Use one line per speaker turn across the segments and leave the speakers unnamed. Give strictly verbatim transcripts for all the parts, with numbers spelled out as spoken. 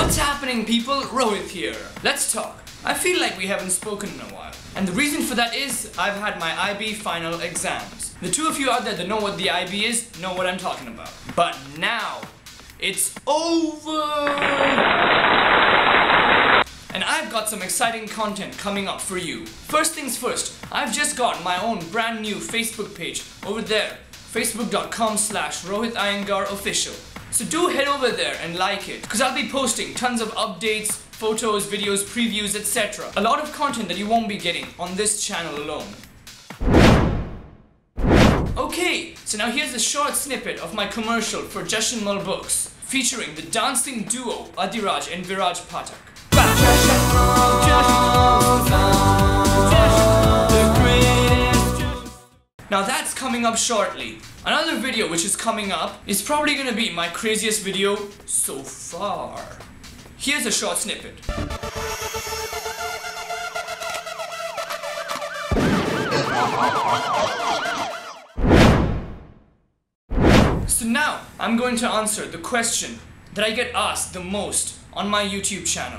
What's happening, people? Rohit here. Let's talk. I feel like we haven't spoken in a while. And the reason for that is I've had my I B final exams. The two of you out there that know what the I B is know what I'm talking about. But now, it's over! And I've got some exciting content coming up for you. First things first, I've just got my own brand new Facebook page over there. Facebook.com slash Rohit Iyengar official. So do head over there and like it, because I'll be posting tons of updates, photos, videos, previews, et cetera. A lot of content that you won't be getting on this channel alone. Okay, so now here's a short snippet of my commercial for Jashanmal Books, featuring the dancing duo Adiraj and Viraj Pathak. Now that's coming up shortly. Another video which is coming up is probably gonna be my craziest video so far. Here's a short snippet. So now I'm going to answer the question that I get asked the most on my YouTube channel.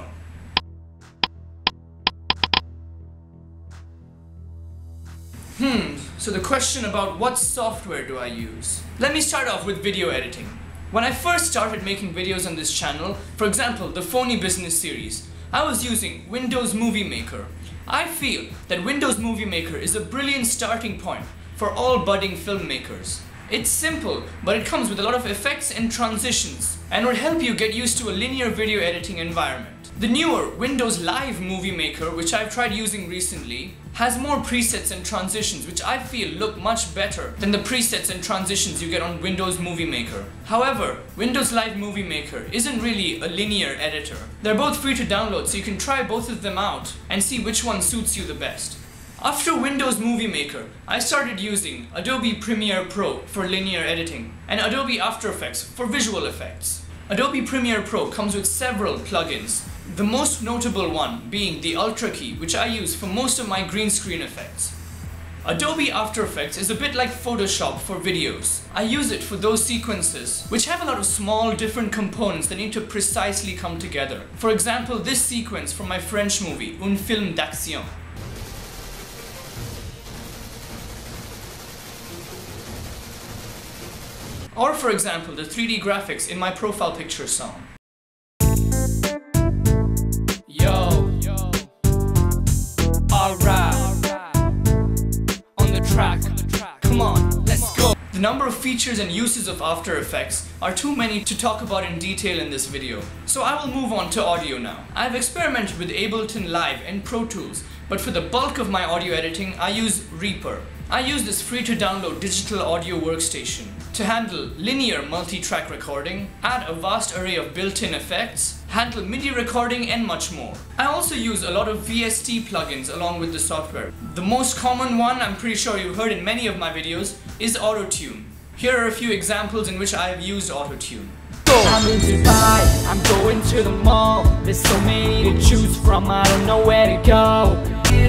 Hmm, so the question about what software do I use? Let me start off with video editing. When I first started making videos on this channel, for example, the Phony Business series, I was using Windows Movie Maker. I feel that Windows Movie Maker is a brilliant starting point for all budding filmmakers. It's simple, but it comes with a lot of effects and transitions, and will help you get used to a linear video editing environment. The newer Windows Live Movie Maker, which I've tried using recently, has more presets and transitions which I feel look much better than the presets and transitions you get on Windows Movie Maker. However, Windows Live Movie Maker isn't really a linear editor. They're both free to download, so you can try both of them out and see which one suits you the best. After Windows Movie Maker, I started using Adobe Premiere Pro for linear editing and Adobe After Effects for visual effects. Adobe Premiere Pro comes with several plugins, the most notable one being the Ultra key, which I use for most of my green screen effects. Adobe After Effects is a bit like Photoshop for videos. I use it for those sequences which have a lot of small different components that need to precisely come together. For example, this sequence from my French movie, Un Film d'Action. Or for example, the three D graphics in my profile picture song. Yo, yo, alright, on the track, come on, let's go. The number of features and uses of After Effects are too many to talk about in detail in this video, so I will move on to audio now. I've experimented with Ableton Live and Pro Tools, but for the bulk of my audio editing, I use Reaper. I use this free to download digital audio workstation to handle linear multi-track recording, add a vast array of built-in effects, handle MIDI recording and much more. I also use a lot of V S T plugins along with the software. The most common one, I'm pretty sure you've heard in many of my videos, is Auto-Tune. Here are a few examples in which I have used Auto-Tune.
I'm in Dubai, I'm going to the mall. There's so many to choose from, I don't know where to go.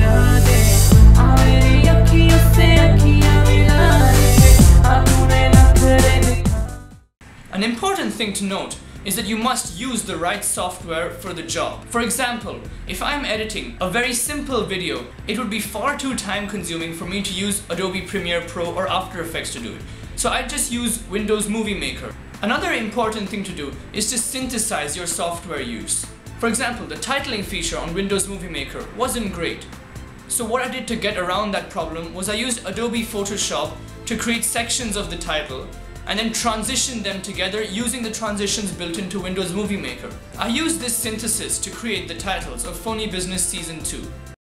An important thing to note is that you must use the right software for the job. For example, if I'm editing a very simple video, it would be far too time consuming for me to use Adobe Premiere Pro or After Effects to do it. So I just use Windows Movie Maker. Another important thing to do is to synthesize your software use. For example, the titling feature on Windows Movie Maker wasn't great. So what I did to get around that problem was I used Adobe Photoshop to create sections of the title and then transition them together using the transitions built into Windows Movie Maker. I used this synthesis to create the titles of Phony Business Season two.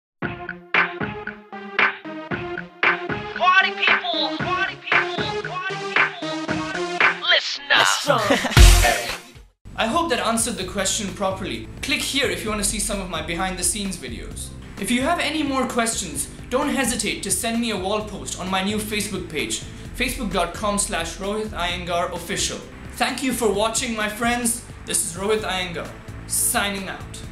Party people! Party people! Party people! Listen up!
I hope that answered the question properly. Click here if you want to see some of my behind the scenes videos. If you have any more questions, don't hesitate to send me a wall post on my new Facebook page, facebook.com slash Rohit Iyengar official. Thank you for watching, my friends. This is Rohit Iyengar, signing out.